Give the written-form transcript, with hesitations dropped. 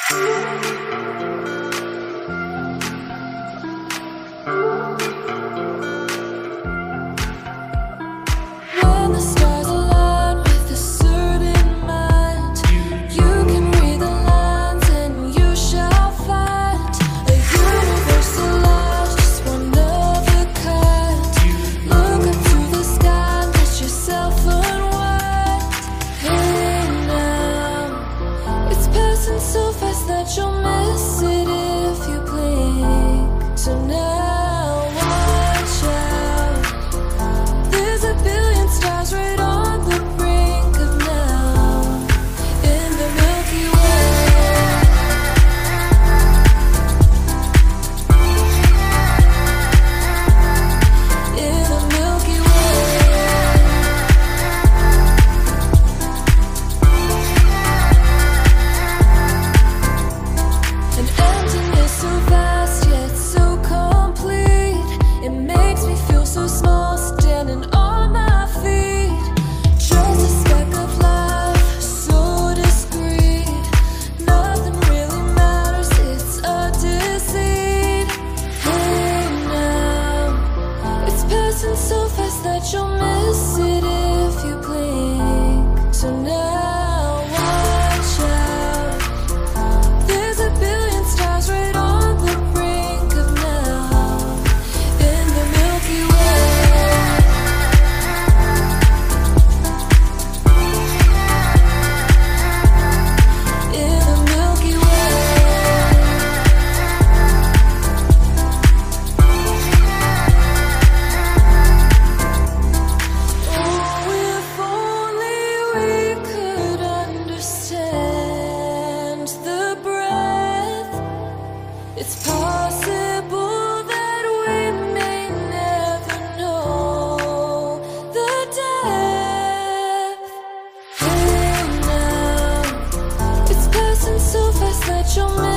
When the stars align with a certain mind, you can read the lines and you shall find a universal law, just one of a kind. Look up to the sky and let yourself unwind. Hey now, it's passing so fast that you'll miss it if you blink. So now watch out, there's a billion stars right on the brink of now in the Milky Way. In the Milky Way. An emptiness so vast yet so complete. It makes me feel so small standing on my feet. Just a speck of life, so discreet. Nothing really matters, it's a deceit. Hey now, it's passing so fast that you'll miss it if you blink. So now watch out, there's a billion stars right on the brink of now in the Milky Way. In the Milky Way. Oh, if only we could understand the breath. It's possible that we may never know the depth. Hey now, it's passing so fast that you'll miss